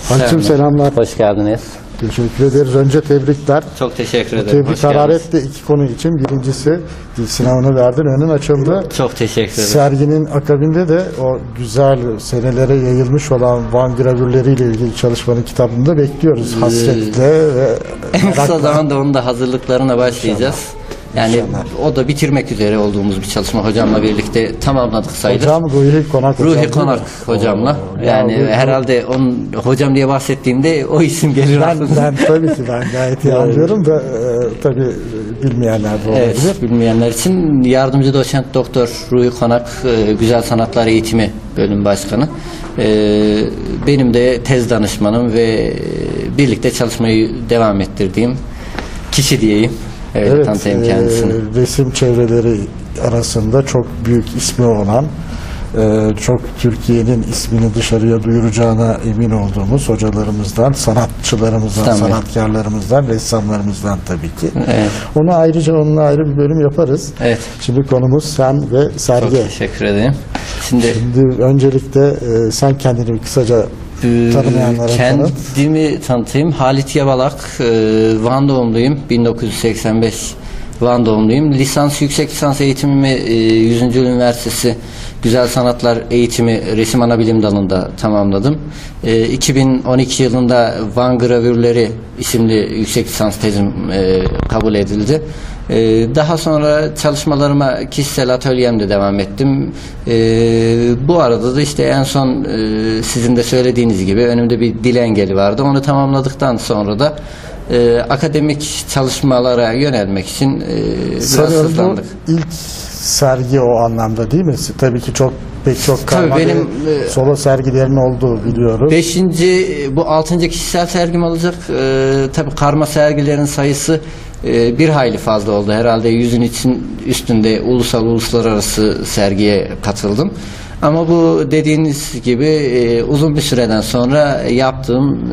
Hancım selamlar. Hoş geldiniz. Teşekkür ederiz. Önce tebrikler. Çok teşekkür ederim. Tebrik hararetle iki konu için. Birincisi dil sınavını verdin, önün açıldı. Çok teşekkür ederim. Serginin akabinde de o güzel senelere yayılmış olan Van gravürleriyle ilgili çalışmanın kitabını da bekliyoruz. Hasretle ve en kısa merakla. zamanda onun da hazırlıklarına başlayacağız. Yani o da bitirmek üzere olduğumuz bir çalışma hocamla birlikte tamamladık sayılır. Hocam Ruhi Konak hocam. Ruhi Konak hocamla. Yani herhalde onun hocam diye bahsettiğimde o isim gelir aklına. Ben tabii ki gayet iyi anlıyorum da tabii bilmeyenler de olabilir. Evet, bilmeyenler için yardımcı doçent doktor Ruhi Konak, Güzel Sanatlar Eğitimi Bölüm Başkanı. Benim de tez danışmanım ve birlikte çalışmayı devam ettirdiğim kişi diyeyim. Evet, tanıtayım kendisini. Resim çevreleri arasında çok büyük ismi olan, çok Türkiye'nin ismini dışarıya duyuracağına emin olduğumuz hocalarımızdan, sanatçılarımızdan, sanatkarlarımızdan, ressamlarımızdan tabii ki. Evet. Onu ayrıca onunla ayrı bir bölüm yaparız. Evet. Şimdi konumuz sen ve sergi. Çok teşekkür ederim. Şimdi öncelikle sen kendini bir kısaca tanımayanlara kendimi tanıtayım. Halit Yabalak, Van doğumluyum. 1985 Van doğumluyum. Yüksek lisans eğitimimi 100. Üniversitesi Güzel Sanatlar Eğitimi Resim Anabilim dalında tamamladım. 2012 yılında Van Gravürleri isimli yüksek lisans tezim kabul edildi. Daha sonra çalışmalarıma kişisel atölyemde devam ettim. Bu arada da işte en son sizin de söylediğiniz gibi önümde bir dil engeli vardı. Onu tamamladıktan sonra da akademik çalışmalara yönelmek için biraz hızlandık. İlk sergi o anlamda değil mi? Tabii ki pek çok karma benim solo sergilerin olduğu biliyoruz. Bu 6. kişisel sergim olacak. Tabii karma sergilerin sayısı bir hayli fazla oldu. Herhalde 100'ün üstünde uluslararası sergiye katıldım. Ama bu dediğiniz gibi uzun bir süreden sonra yaptığım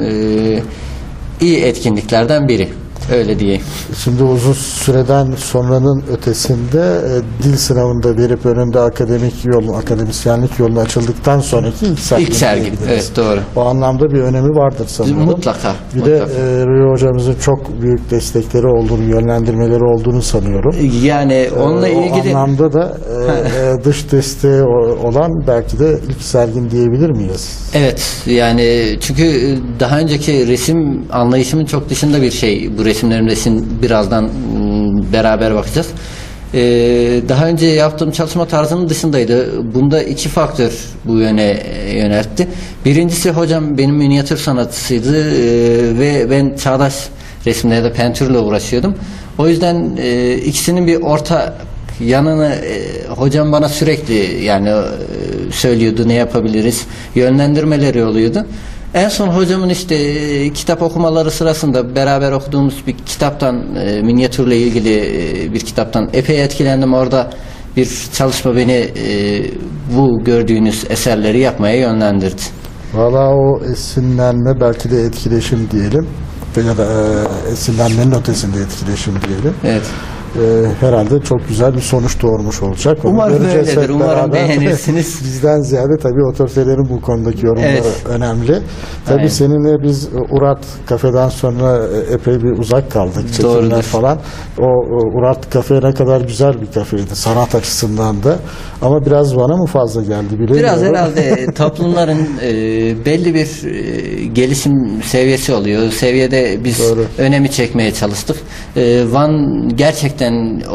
iyi etkinliklerden biri. Öyle diyeyim. Şimdi uzun süreden sonranın ötesinde dil sınavında verip önünde akademisyenlik yolunu açıldıktan sonraki ilk sergi. İlk sergi. Evet, doğru. O anlamda bir önemi vardır sanırım. Mutlaka. Bir de Rüya hocamızın çok büyük destekleri olduğunu, yönlendirmeleri olduğunu sanıyorum. Yani onunla ilgili o anlamda da dış desteği olan belki de ilk sergin diyebilir miyiz? Evet, yani çünkü daha önceki resim anlayışımın çok dışında bir şey bu resimlerimde, birazdan beraber bakacağız. Daha önce yaptığım çalışma tarzının dışındaydı. Bunda iki faktör bu yöne yöneltti. Birincisi hocam benim minyatür sanatçısıydı ve ben çağdaş resimle ya da pentürle uğraşıyordum. O yüzden ikisinin bir orta yanını hocam bana sürekli söylüyordu, ne yapabiliriz, yönlendirmeleri oluyordu. En son hocamın kitap okumaları sırasında beraber okuduğumuz bir kitaptan, minyatürle ilgili bir kitaptan epey etkilendim. Orada bir çalışma beni bu gördüğünüz eserleri yapmaya yönlendirdi. Valla o esinlenme, belki de etkileşim diyelim ya da esinlenmenin ötesinde etkileşim diyelim. Evet. Herhalde çok güzel bir sonuç doğurmuş olacak. Umarım öyledir. Umarım beğenirsiniz. Bizden ziyade tabii otoritelerin bu konudaki yorumları önemli. Tabii aynen. Seninle biz Urat Kafe'den sonra epey bir uzak kaldık. Çekimler falan. O Urat Kafe ne kadar güzel bir kafeydi sanat açısından da. Ama biraz bana mı fazla geldi bilemiyorum. Biraz herhalde toplumların belli bir gelişim seviyesi oluyor. Seviyede biz önemi çekmeye çalıştık. Van gerçekten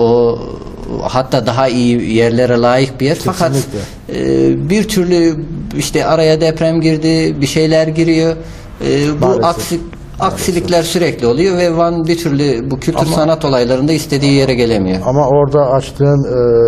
hatta daha iyi yerlere layık bir yer. Kesinlikle. Fakat bir türlü araya deprem girdi, bir şeyler giriyor. Bu aksilikler sürekli oluyor ve Van bir türlü bu kültür sanat olaylarında istediği yere gelemiyor. Ama orada açtığın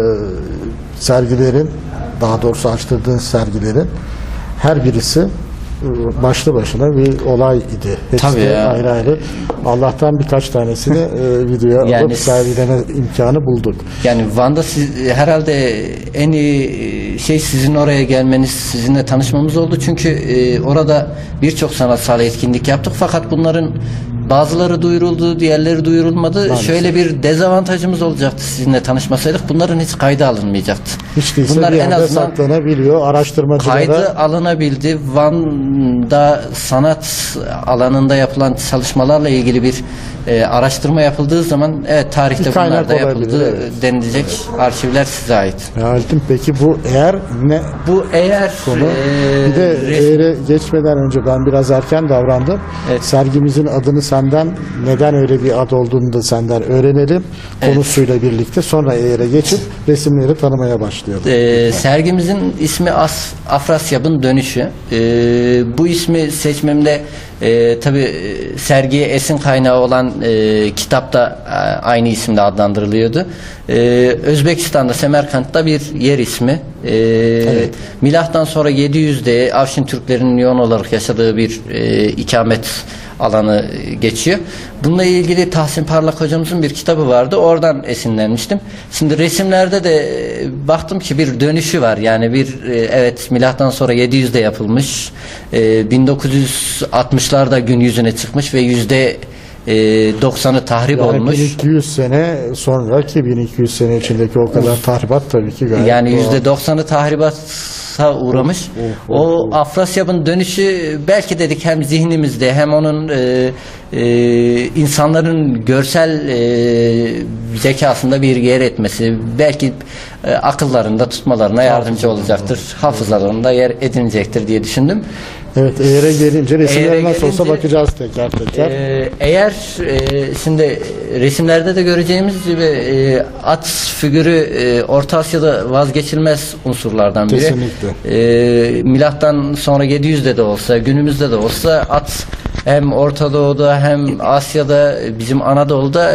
sergilerin, daha doğrusu açtırdığın sergilerin her birisi başlı başına bir olay idi. Hepsi ayrı ayrı. Allah'tan birkaç tanesini videoya alıp sergileme imkanı bulduk. Yani Van'da herhalde en iyi sizin oraya gelmeniz, sizinle tanışmamız oldu. Çünkü orada birçok sanatsal etkinlik yaptık. Fakat bunların Bazıları duyuruldu, diğerleri duyurulmadı. Maalesef. Şöyle bir dezavantajımız olacaktı, sizinle tanışmasaydık. Bunların hiç kayda alınmayacaktı. Hiç değilse Bunlar bir en yerde azından saklanabiliyor. Araştırmacılara kaydı alınabildi. Van'da sanat alanında yapılan çalışmalarla ilgili bir araştırma yapıldığı zaman evet tarihte Bir kaynak bunlar da yapıldı olabilir, evet. denilecek arşivler size ait. Halim, peki bu eğer ne Bu eğer konu? Bir de eğere geçmeden önce ben biraz erken davrandım. Evet. Sergimizin adını senden, neden öyle bir ad olduğunu da senden öğrenelim. Konusuyla birlikte sonra eğere geçip resimleri tanımaya başlayalım. Sergimizin ismi Afrasyab'ın Dönüşü. Bu ismi seçmemde tabii sergiye esin kaynağı olan kitap da aynı isimle adlandırılıyordu. Özbekistan'da Semerkant'ta bir yer ismi. Evet. Milattan sonra 700'de Afşin Türklerinin yoğun olarak yaşadığı bir ikamet alanı geçiyor. Bununla ilgili Tahsin Parlak hocamızın bir kitabı vardı. Oradan esinlenmiştim. Şimdi resimlerde de baktım ki bir dönüşü var. Yani bir evet milattan sonra 700'de yapılmış. 1960'larda gün yüzüne çıkmış ve %90'ı tahrip Yani olmuş. 1200 sene sonraki 1200 sene içindeki o kadar tahribat tabii ki gayet Yani doğal. %90'ı tahribata uğramış. O Afrasyab'ın dönüşü belki dedik hem zihnimizde hem onun insanların görsel zekasında bir yer etmesi belki akıllarında tutmalarına yardımcı olacaktır. Hafızalarında yer edinecektir diye düşündüm. Evet, eğere gelince resimlere Eğere nasıl olsa gelince, bakacağız teker teker. Eğer şimdi resimlerde de göreceğimiz gibi at figürü Orta Asya'da vazgeçilmez unsurlardan biri. Kesinlikle. Milattan sonra 700'de de olsa günümüzde de olsa at hem Orta Doğu'da hem Asya'da bizim Anadolu'da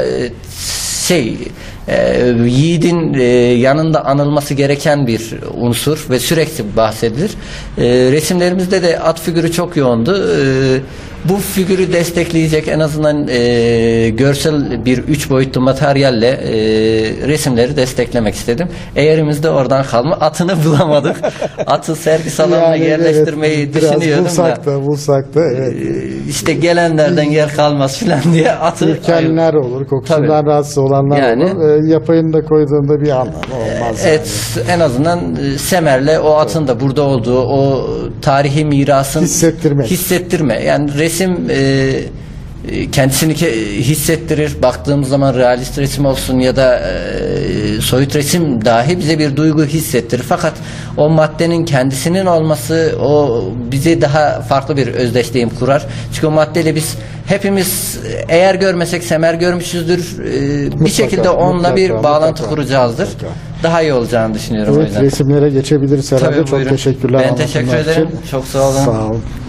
yiğidin yanında anılması gereken bir unsur ve sürekli bahsedilir. Resimlerimizde de at figürü çok yoğundu. Bu figürü destekleyecek en azından görsel bir 3 boyutlu materyalle resimleri desteklemek istedim. Eğerimiz de oradan kalma. Atını bulamadık. Atı sergi salonuna yerleştirmeyi evet, biraz düşünüyordum bulsak da evet. İşte gelenlerden yer kalmaz filan diye atı Ürkenler olur, kokusundan Tabii. rahatsız olanlar Yani, olur. Yapayını da koyduğunda bir anlamı olmaz. Evet, en azından Semer'le o atın da burada olduğu o tarihi mirasın hissettirme. Yani resim kendisini hissettirir. Baktığımız zaman realist resim olsun ya da soyut resim dahi bize bir duygu hissettirir. Fakat o maddenin kendisinin olması o bize daha farklı bir özdeşliğim kurar. Çünkü o maddeyle biz hepimiz eğer görmesek Semer görmüşüzdür. Bir şekilde onunla bir bağlantı kuracağızdır. Daha iyi olacağını düşünüyorum o Evet, yüzden. resimlere geçebiliriz herhalde. Tabii, çok buyurun. teşekkürler. Ben teşekkür anlatımlar ederim. için. Çok sağ olun. Sağ olun.